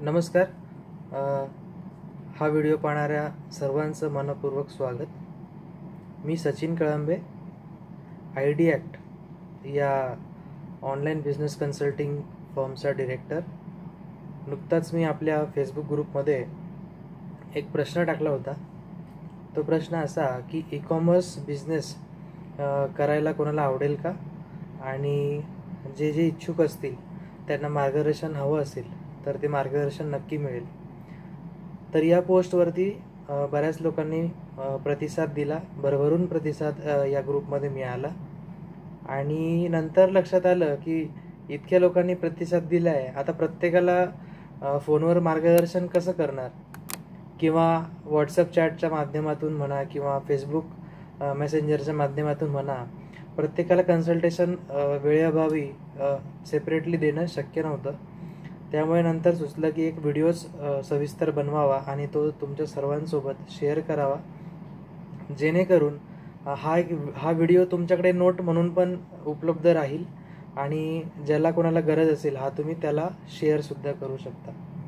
नमस्कार. हा व्हिडिओ पाहणाऱ्या सर्वांचं मनपूर्वक स्वागत. मी सचिन कळंबे, ID ॲक्ट या ऑनलाईन बिझनेस कन्सल्टिंग फर्मचा डिरेक्टर. नुकताच मी आपल्या फेसबुक ग्रुपमध्ये एक प्रश्न टाकला होता. तो प्रश्न असा की ई-कॉमर्स बिझनेस करायला कोणाला आवडेल का, आणि जे इच्छुक असतील त्यांना मार्गदर्शन हवं असेल तर ते मार्गदर्शन नक्की मिळेल. तर या पोस्टवरती बऱ्याच लोकांनी प्रतिसाद दिला, भरभरून प्रतिसाद या ग्रुपमध्ये मिळाला. आणि नंतर लक्षात आलं की इतक्या लोकांनी प्रतिसाद दिला आहे, आता प्रत्येकाला फोनवर मार्गदर्शन कसं करणार, किंवा व्हॉट्सअप चॅटच्या माध्यमातून म्हणा किंवा फेसबुक मेसेंजरच्या माध्यमातून म्हणा, प्रत्येकाला कन्सल्टेशन वेळेअभावी सेपरेटली देणं शक्य नव्हतं. त्यामुळे नंतर सुचलं की एक व्हिडिओज सविस्तर बनवावा आणि तो तुमच्या सर्वांसोबत शेअर करावा, जेणेकरून हा व्हिडिओ तुमच्याकडे नोट म्हणून पण उपलब्ध राहील आणि ज्याला कोणाला गरज असेल तुम्ही त्याला शेअरसुद्धा करू शकता.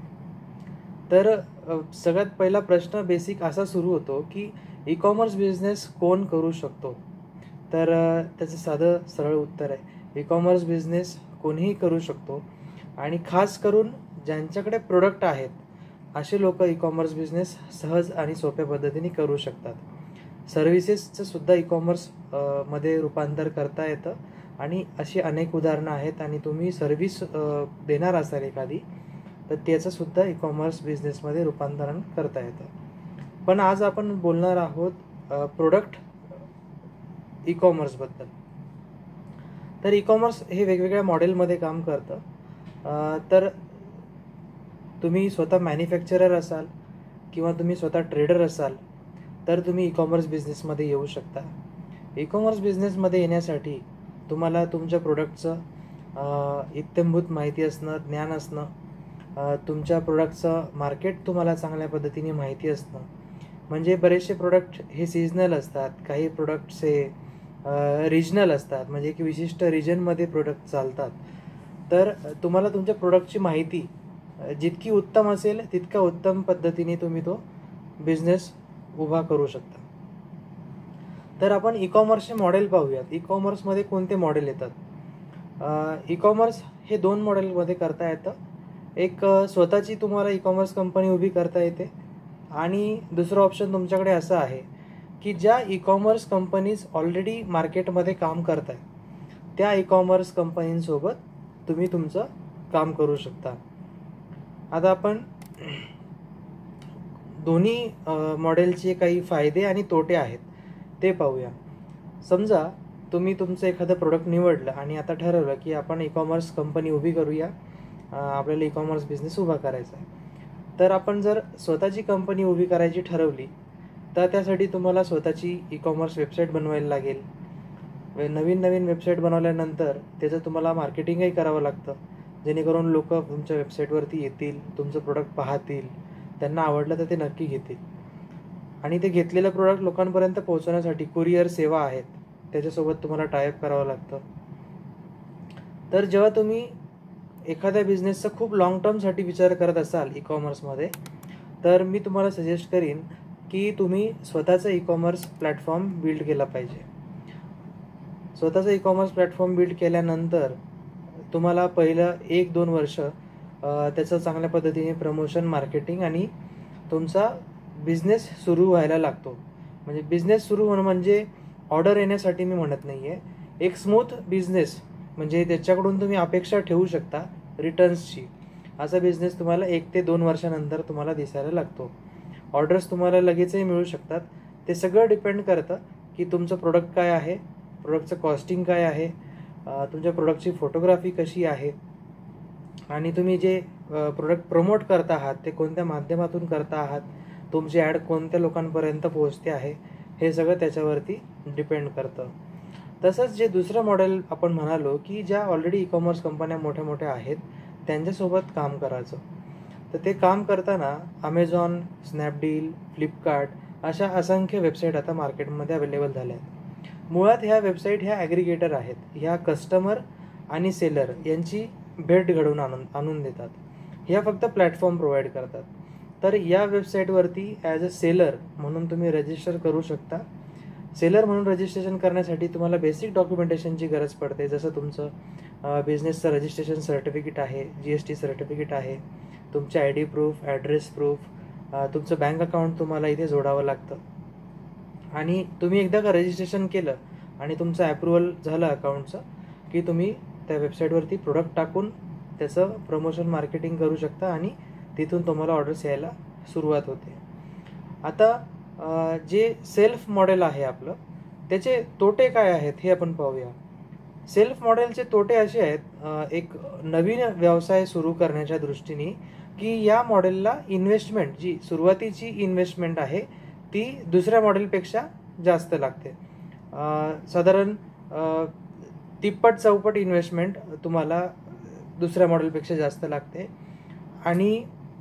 तर सगळ्यात पहिला प्रश्न बेसिक असा सुरू होतो की ई-कॉमर्स बिझनेस कोण करू शकतो. तर त्याचं साधं सरळ उत्तर आहे, ई-कॉमर्स बिझनेस कोणीही करू शकतो, आणि खास करून ज्यांच्याकडे प्रोडक्ट आहेत असे लोक ई-कॉमर्स बिझनेस सहज आणि सोप्या पद्धतीने करू शकतात. सर्व्हिसेसचं सुद्धा ई-कॉमर्स मध्ये रूपांतर करता येतं, आणि अशी अनेक उदाहरणं आहेत. आणि तुम्ही सर्व्हिस देणार असाल एखादी, तर त्याचं सुद्धा ई-कॉमर्स बिझनेसमध्ये रूपांतरण करता येतं. पण आज आपण बोलणार आहोत प्रोडक्ट ई-कॉमर्सबद्दल. तर ई-कॉमर्स हे वेगवेगळ्या मॉडेलमध्ये काम करतं. तर तुम्ही स्वतः मॅन्युफॅक्चरर असाल किंवा तुम्ही स्वतः ट्रेडर असाल तर तुम्ही ई-कॉमर्स बिझनेसमध्ये येऊ शकता. ई-कॉमर्स बिझनेसमध्ये येण्यासाठी तुम्हाला तुमच्या प्रोडक्टचं इत्थंभूत माहिती असणं, ज्ञान असणं, तुमच्या प्रोडक्टचं मार्केट तुम्हाला चांगल्या पद्धतीने माहिती असणं. म्हणजे बरेचसे प्रोडक्ट हे सीझनल असतात, काही प्रोडक्ट्स हे रिजनल असतात, म्हणजे की विशिष्ट रिजनमध्ये प्रोडक्ट चालतात. तर तुम्हाला तुमच्या प्रोडक्टची माहिती जितकी उत्तम असेल तितक्या उत्तम पद्धतीने तुम्ही तो बिझनेस उभा करू शकता. तर आपण ई-कॉमर्सचे मॉडेल पाहूयात. ई-कॉमर्समध्ये कोणते मॉडेल येतात. ई-कॉमर्स हे 2 मॉडेलमध्ये करता येतं. एक स्वतःची तुम्हाला ई-कॉमर्स कंपनी उभी करता येते, आणि दुसरं ऑप्शन तुमच्याकडे असं आहे की ज्या ई-कॉमर्स कंपनीज ऑलरेडी मार्केटमध्ये काम करत आहेत त्या ई-कॉमर्स कंपनींसोबत तुम्ही तुमचं काम करू शकता. आता आपण दोन्ही मॉडेलचे काही फायदे आणि तोटे आहेत ते पाहूया. समजा तुम्ही तुमचं एखादं प्रोडक्ट निवडलं आणि आता ठरवलं की आपण ई-कॉमर्स कंपनी उभी करूया, आपल्याला ई-कॉमर्स बिझनेस उभा करायचा आहे. तर आपण जर स्वतःची कंपनी उभी करायची ठरवली तर त्यासाठी तुम्हाला स्वतःची ई-कॉमर्स वेबसाईट बनवायला लागेल. नवीन वेबसाईट बनवल्यानंतर त्याचं तुम्हाला मार्केटिंगही करावं लागतं, जेणेकरून लोक तुमच्या वेबसाईटवरती येतील, तुमचं प्रोडक्ट पाहतील, त्यांना आवडलं तर ते नक्की घेतील. आणि ते घेतलेलं प्रोडक्ट लोकांपर्यंत पोहोचवण्यासाठी कुरिअर सेवा आहेत, त्याच्यासोबत तुम्हाला टायअप करावं लागतं. तर जेव्हा तुम्ही एखाद्या बिझनेसचा खूप लॉंग टर्मसाठी विचार करत असाल ई-कॉमर्समध्ये, तर मी तुम्हाला सजेस्ट करीन की तुम्ही स्वतःचा ई-कॉमर्स प्लॅटफॉर्म बिल्ड केला पाहिजे. स्वतःचा ई-कॉमर्स प्लॅटफॉर्म बिल्ड केल्यानंतर तुम्हाला पहिलं 1-2 वर्ष त्याचं चांगल्या पद्धतीने प्रमोशन, मार्केटिंग आणि तुमचा बिझनेस सुरू व्हायला लागतो. म्हणजे बिझनेस सुरू होणं म्हणजे ऑर्डर येण्यासाठी मी म्हणत नाही आहे, एक स्मूथ बिझनेस, म्हणजे त्याच्याकडून तुम्ही अपेक्षा ठेवू शकता रिटर्न्सची. असा बिझनेस तुम्हाला 1 ते 2 वर्षानंतर तुम्हाला दिसायला लागतो. ऑर्डर्स तुम्हाला लगेचही मिळू शकतात. ते सगळं डिपेंड करतं की तुमचं प्रोडक्ट काय आहे, प्रोडक्टचं कॉस्टिंग काय आहे, तुमच्या प्रोडक्टची फोटोग्राफी कशी आहे, आणि तुम्ही जे प्रोडक्ट प्रमोट करता आहात ते कोणत्या माध्यमातून करता आहात, तुमची ॲड कोणत्या लोकांपर्यंत पोहोचते आहे, हे सगळं त्याच्यावरती डिपेंड करतं. तसंच जे दुसरं मॉडेल आपण म्हणालो की ज्या ऑलरेडी ई-कॉमर्स कंपन्या मोठ्या आहेत त्यांच्यासोबत काम करायचं. तर ते काम करताना अमेझॉन, स्नॅपडील, फ्लिपकार्ट अशा असंख्य वेबसाईट आता मार्केटमध्ये अवेलेबल झाल्या आहेत. मुळात ह्या वेबसाईट ह्या ॲग्रिगेटर आहेत, ह्या कस्टमर आणि सेलर यांची भेट घडवून आणून देतात. ह्या फक्त प्लॅटफॉर्म प्रोव्हाइड करतात. तर या वेबसाईटवरती ॲज अ सेलर म्हणून तुम्ही रजिस्टर करू शकता. सेलर म्हणून रजिस्ट्रेशन करण्यासाठी तुम्हाला बेसिक डॉक्युमेंटेशनची गरज पडते, जसं तुमचं बिझनेसचं रजिस्ट्रेशन सर्टिफिकेट आहे, GST सर्टिफिकेट आहे, तुमचे ID प्रूफ, ॲड्रेस प्रूफ, तुमचं बँक अकाउंट तुम्हाला इथे जोडावं लागतं. आणि तुम्ही एकदा का रजिस्ट्रेशन केलं आणि तुमचं ॲप्रुव्हल झालं अकाउंटचं की तुम्ही त्या वेबसाईटवरती प्रोडक्ट टाकून त्याचं प्रमोशन मार्केटिंग करू शकता आणि तिथून तुम्हाला ऑर्डर्स यायला सुरुवात होते. आता जे सेल्फ मॉडेल आहे आपलं, त्याचे तोटे काय आहेत हे आपण पाहूया. सेल्फ मॉडेलचे तोटे असे आहेत, एक नवीन व्यवसाय सुरू करण्याच्या दृष्टीने की या मॉडेलला इन्व्हेस्टमेंट, जी सुरुवातीची इन्व्हेस्टमेंट आहे ती दुसऱ्या मॉडेलपेक्षा जास्त लागते. साधारण तिप्पट चौपट इन्व्हेस्टमेंट तुम्हाला दुसऱ्या मॉडेलपेक्षा जास्त लागते. आणि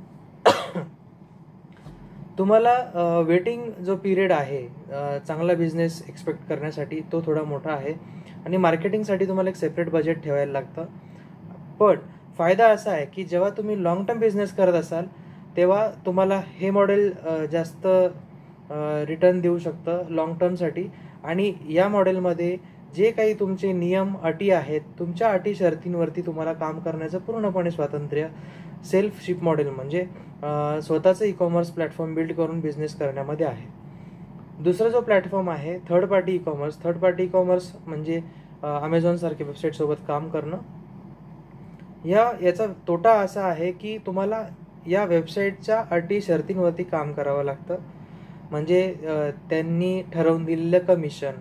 तुम्हाला वेटिंग जो पिरियड आहे चांगला बिझनेस एक्सपेक्ट करण्यासाठी तो थोडा मोठा आहे आणि मार्केटिंगसाठी तुम्हाला एक सेपरेट बजेट ठेवायला लागतं. पण फायदा असा आहे की जेव्हा तुम्ही लॉंग टर्म बिझनेस करत असाल तेव्हा तुम्हाला हे मॉडेल जास्त रिटर्न देऊ शकतं लॉंग टर्मसाठी. आणि या मॉडेलमध्ये जे काही तुमचे नियम अटी आहेत, तुमच्या अटी शर्तींवरती तुम्हाला काम करण्याचं पूर्णपणे स्वातंत्र्य सेल्फ शिप मॉडेल म्हणजे स्वतःचं ई-कॉमर्स प्लॅटफॉर्म बिल्ड करून बिझनेस करण्यामध्ये आहे. दुसरा जो प्लॅटफॉर्म आहे third party e-commerce. Third party e-commerce म्हणजे अमेझॉनसारख्या वेबसाईटसोबत काम करणं. याचा तोटा असा आहे की तुम्हाला या वेबसाईटच्या अटी शर्तींवरती काम करावं लागतं. म्हणजे त्यांनी ठरवून दिलेलं कमिशन,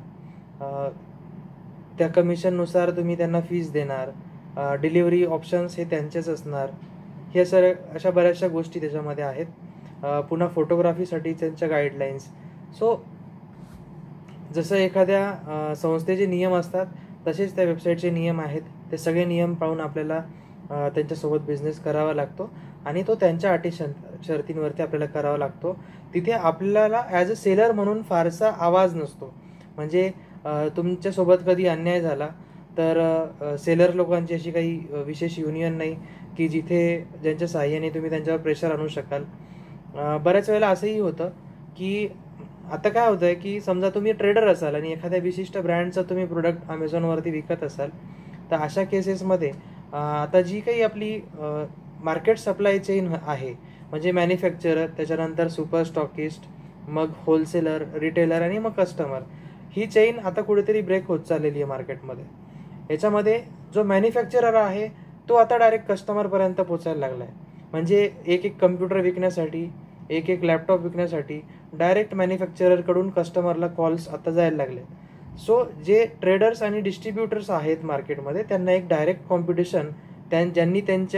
त्या कमिशननुसार तुम्ही त्यांना फीस देणार, डिलिव्हरी ऑप्शन्स हे त्यांचेच असणार, हे अशा बऱ्याचशा गोष्टी त्याच्यामध्ये आहेत. पुन्हा फोटोग्राफीसाठी त्यांच्या गाईडलाईन्स. सो जसं एखाद्या संस्थेचे नियम असतात तसेच त्या वेबसाईटचे नियम आहेत. ते सगळे नियम पाळून आपल्याला त्यांच्यासोबत बिझनेस करावा लागतो आणि तो त्यांच्या अटी शर्तींवरती आपल्याला करावा लागतो. तिथे आपल्याला ॲज अ सेलर म्हणून फारसा आवाज नसतो. म्हणजे तुमच्यासोबत कधी अन्याय झाला तर सेलर लोकांची अशी काही विशेष युनियन नाही की ज्यांच्या साहाय्याने तुम्ही त्यांच्यावर प्रेशर आणू शकाल. बऱ्याच वेळेला असंही होतं की आता काय होतं आहे की समजा तुम्ही ट्रेडर असाल आणि एखाद्या विशिष्ट ब्रँडचं तुम्ही प्रोडक्ट अमेझॉनवरती विकत असाल, तर अशा केसेसमध्ये आता जी काही आपली मार्केट सप्लाय चेन आहे, म्हणजे मॅन्युफॅक्चरर, त्याच्यानंतर सुपर स्टॉकिस्ट, मग होलसेलर, रिटेलर आणि मग कस्टमर, ही चेन आता कुठेतरी ब्रेक होत चाललेली आहे मार्केटमध्ये. याच्यामध्ये जो मॅन्युफॅक्चरर आहे तो आता डायरेक्ट कस्टमरपर्यंत पोचायला लागला आहे. म्हणजे एक कम्प्युटर विकण्यासाठी, एक लॅपटॉप विकण्यासाठी डायरेक्ट मॅन्युफॅक्चररकडून कस्टमरला कॉल्स आता जायला लागले. सो जे ट्रेडर्स आणि डिस्ट्रीब्युटर्स आहेत मार्केटमध्ये त्यांना एक डायरेक्ट कॉम्पिटिशन ज्यांनी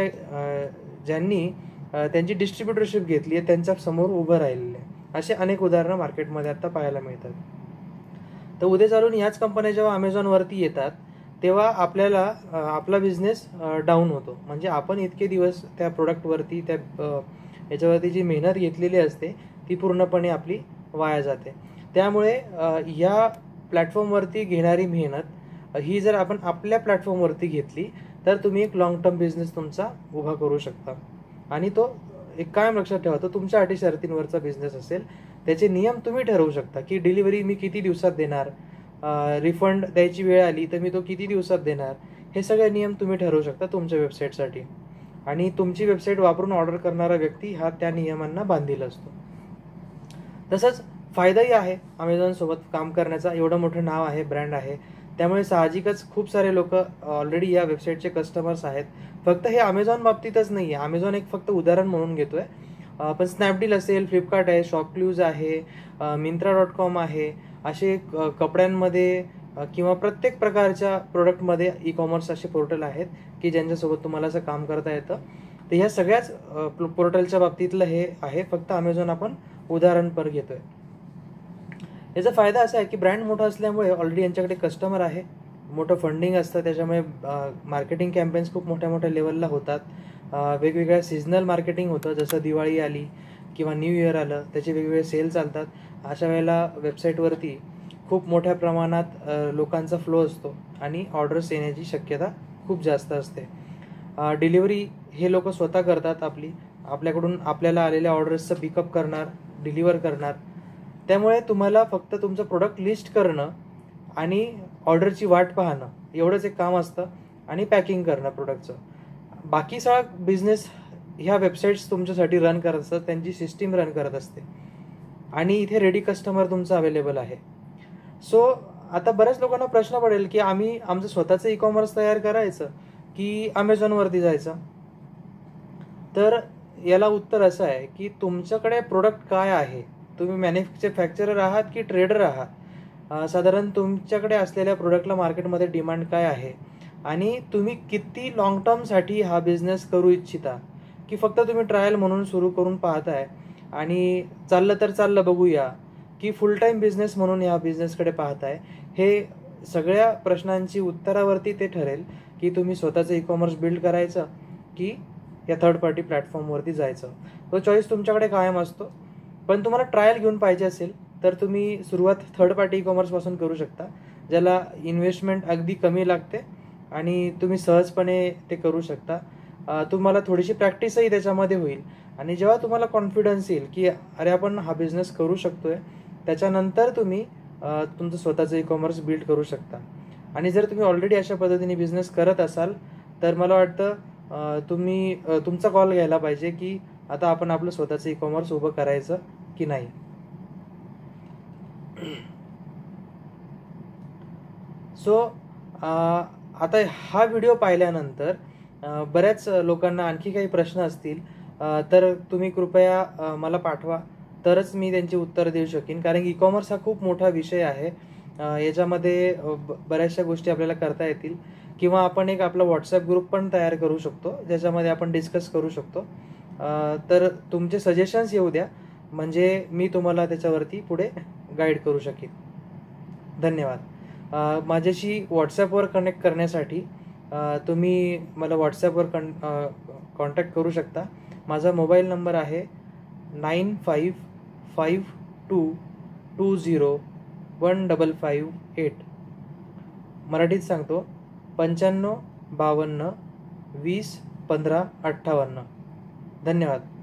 त्यांची डिस्ट्रीब्युटरशिप घेतली आहे त्यांच्या समोर उभं राहिलेलं आहे. असे अनेक उदाहरणं मार्केटमध्ये आता पाहायला मिळतात. तर उद्या चालून याच कंपन्या जेव्हा अमेझॉनवरती येतात तेव्हा आपल्याला आपला बिझनेस डाऊन होतो. म्हणजे आपण इतके दिवस त्या प्रोडक्टवरती याच्यावरती जी मेहनत घेतलेली असते ती पूर्णपणे आपली वाया जाते. त्यामुळे या प्लॅटफॉर्मवरती घेणारी मेहनत ही जर आपण आपल्या प्लॅटफॉर्मवरती घेतली तर तुम्ही एक लॉंग टर्म बिझनेस तुमचा उभा करू शकता. आणि तो एक कायम लक्षात ठेवा, तो तुमच्या अटी शर्तींवरचा बिझनेस असेल. त्याचे नियम तुम्ही ठरवू शकता की डिलिव्हरी मी किती दिवसात देणार, रिफंड द्यायची वेळ आली तर मी तो किती दिवसात देणार, हे सगळे नियम तुम्ही ठरवू शकता तुमच्या वेबसाईटसाठी. आणि तुमची वेबसाईट वापरून ऑर्डर करणारा व्यक्ती हा त्या नियमांना बांधील असतो. तसंच फायदाही आहे अमेझॉनसोबत काम करण्याचा. एवढं मोठं नाव आहे, ब्रँड आहे, त्यामुळे साहजिकच खूप सारे लोक ऑलरेडी या वेबसाईटचे कस्टमर्स आहेत. फक्त हे अमेझॉन बाबतीतच नाही आहे, अमेझॉन एक फक्त उदाहरण म्हणून घेतोय. पण स्नॅपडील असेल, फ्लिपकार्ट आहे, शॉपक्लूज आहे, Myntra.com आहे, असे कपड्यांमध्ये किंवा प्रत्येक प्रकारच्या प्रोडक्टमध्ये ई-कॉमर्स असे पोर्टल आहेत की ज्यांच्यासोबत तुम्हाला असं काम करता येतं. तर ह्या सगळ्याच पोर्टलच्या बाबतीतलं हे आहे, फक्त अमेझॉन आपण उदाहरण पर घेतोय. याचा फायदा असा आहे की ब्रँड मोठा असल्यामुळे ऑलरेडी यांच्याकडे कस्टमर आहे, मोठं फंडिंग असतं, त्याच्यामुळे मार्केटिंग कॅम्पेन्स खूप मोठ्या मोठ्या लेवलला होतात. वेगवेगळ्या सीझनल मार्केटिंग होतं, जसं दिवाळी आली किंवा न्यू इयर आलं त्याचे वेगवेगळे सेल चालतात. अशा वेळेला वेबसाईटवरती खूप मोठ्या प्रमाणात लोकांचा फ्लो असतो आणि ऑर्डर्स येण्याची शक्यता खूप जास्त असते. डिलिव्हरी हे लोक स्वतः करतात. आपल्याकडून आपल्याला आलेल्या ऑर्डर्सचं पिकअप करणार, डिलिव्हर करणार. त्यामुळे तुम्हाला फक्त तुमचं प्रोडक्ट लिस्ट करणं आणि ऑर्डरची वाट पाहणं एवढंच एक काम असतं, आणि पॅकिंग करणं प्रोडक्टचं. बाकी सगळा बिझनेस ह्या वेबसाईट्स तुमच्यासाठी रन करत असतात, त्यांची सिस्टीम रन करत असते, आणि इथे रेडी कस्टमर तुमचं अवेलेबल आहे. सो आता बऱ्याच लोकांना प्रश्न पडेल की आम्ही आमचं स्वतःचं ई कॉमर्स तयार करायचं की अमेझॉनवरती जायचं. तर याला उत्तर असं आहे की तुमच्याकडे प्रोडक्ट काय आहे, तुम्ही मॅन्युफॅक्चरर आहात की ट्रेडर आहात, साधारण तुमच्याकडे असलेल्या प्रोडक्टला मार्केटमध्ये डिमांड काय आहे, आणि तुम्ही किती लॉंग टर्मसाठी हा बिझनेस करू इच्छिता, की फक्त तुम्ही ट्रायल म्हणून सुरू करून पाहताय आणि चाललं तर चाललं बघूया, की फुल टाईम बिझनेस म्हणून या बिझनेसकडे पाहताय. हे सगळ्या प्रश्नांची उत्तरावरती ते ठरेल की तुम्ही स्वतःचं ई कॉमर्स बिल्ड करायचं की या थर्ड पार्टी प्लॅटफॉर्मवरती जायचं. तो चॉईस तुमच्याकडे कायम असतो. पण तुम्हाला ट्रायल घेऊन पाहिजे असेल तर तुम्ही सुरुवात थर्ड पार्टी ई कॉमर्सपासून करू शकता, ज्याला इन्व्हेस्टमेंट अगदी कमी लागते आणि तुम्ही सहजपणे ते करू शकता. तुम्हाला थोडीशी प्रॅक्टिसही त्याच्यामध्ये होईल, आणि जेव्हा तुम्हाला कॉन्फिडन्स येईल की अरे आपण हा बिझनेस करू शकतोय, त्याच्यानंतर तुम्ही तुमचं स्वतःचं ई कॉमर्स बिल्ड करू शकता. आणि जर तुम्ही ऑलरेडी अशा पद्धतीने बिझनेस करत असाल तर मला वाटतं तुम्ही तुमचा कॉल घ्यायला पाहिजे की आता आपण आपलं स्वतःचं ई कॉमर्स उभं करायचं की नाही. सो आता हा व्हिडिओ पाहिल्यानंतर बऱ्याच लोकांना आणखी काही प्रश्न असतील तर तुम्ही कृपया मला पाठवा, तरच मी त्यांची उत्तर देऊ शकेन. कारण ई कॉमर्स हा खूप मोठा विषय आहे. याच्यामध्ये बऱ्याचशा गोष्टी आपल्याला करता येतील, किंवा आपण एक आपला व्हॉट्सॲप ग्रुप पण तयार करू शकतो ज्याच्यामध्ये आपण डिस्कस करू शकतो. तर तुमचे सजेशन्स येऊ द्या, म्हणजे मी तुम्हाला त्याच्यावरती पुढे गाईड करू शकेन. धन्यवाद. माझ्याशी व्हॉट्सॲपवर कनेक्ट करण्यासाठी तुम्ही मला व्हॉट्सॲपवर कॉन्टॅक्ट करू शकता. माझा मोबाईल नंबर आहे 9552201558. मराठीत सांगतो, 9552201558. धन्यवाद.